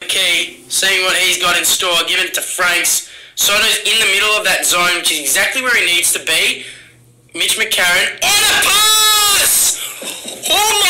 key, seeing what he's got in store, giving it to Franks. Sotto's in the middle of that zone, which is exactly where he needs to be. Mitch McCarron on a pass! Oh